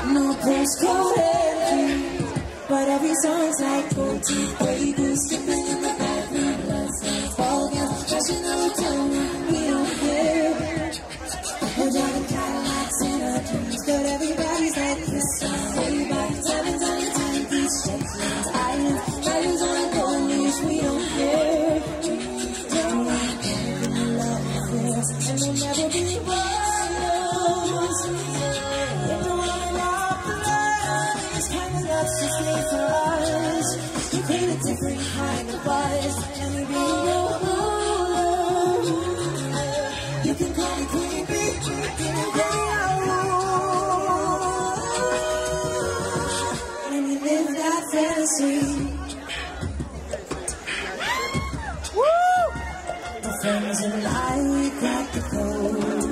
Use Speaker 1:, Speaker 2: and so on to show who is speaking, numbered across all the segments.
Speaker 1: No postcode entry, but every song's like gold-teeth, gray goose, skipping in the bathroom, bloodstains, ball gowns, crashing the hotel room. We don't care. We're driving Cadillacs in our dreams, but everybody's like this song. Way back, diamonds on your timepiece, Shetlands, islands, riders on a gold leash. We don't care. We don't care. Love affairs, and we'll never be wild. If the one in our blood is kind of love's to stay for us, you crave a different kind of buzz, and we be real. You can call me Queen Bee, you can call me out. Let me live that fantasy. Woo! My friends and I, we crack the code.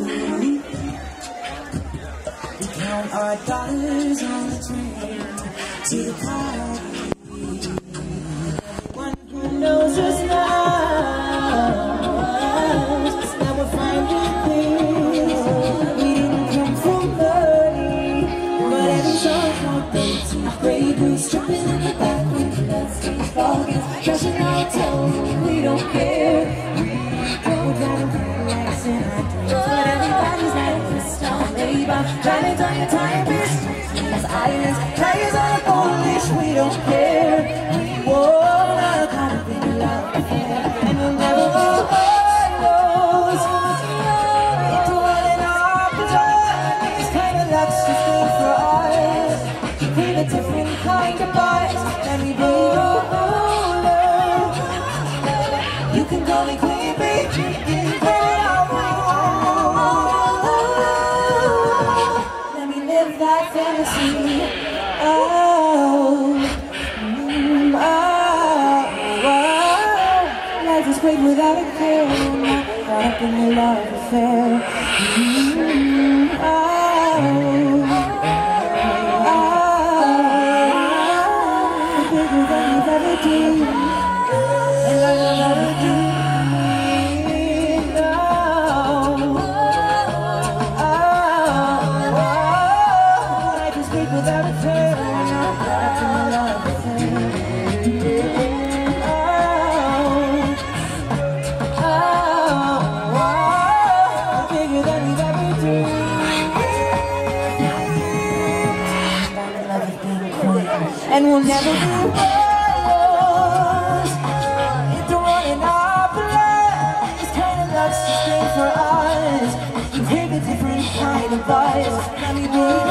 Speaker 1: We count our dollars on the train to the party. One who knows us now. Stripping in the back with bloodstains, ball gowns, crashing our toes. We don't care. We don't driving Cadillacs in our dreams, but everybody's like crystal labor. Driving down your timepiece, as islands, tires on a gold leash. We don't care. We wanna caught up in a love affair, and we'll never go those. It's one in our blood. These kind of love's just good for us. We're a different kind of boys, let me be your ruler. You can call me Queen Bee, you can call me out. Let me live that fantasy. Oh, life is great without a care. Caught up in the love affair. And we'll never be wild. It's the one in our blood. This kind of love's just made for us. You crave a different kind of buzz. Let me be